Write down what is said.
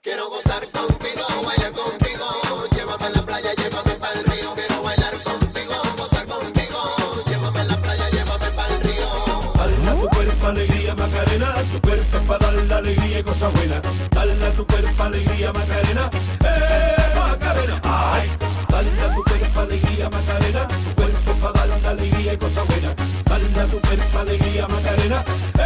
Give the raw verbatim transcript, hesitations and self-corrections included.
Quiero gozar contigo, bailar contigo, llévame a la playa, llévame pa'l río. Quiero bailar contigo, gozar contigo, llévame a la playa, llévame pa'l río. Dale a tu cuerpo alegría Macarena, tu cuerpo es pa' darle alegría y cosas buenas. Dale a tu cuerpo alegría Macarena, eh Macarena. Ay, dale a tu cuerpo alegría Macarena, tu cuerpo es pa' darle alegría y cosas buenas. Dale a tu cuerpo alegría Macarena.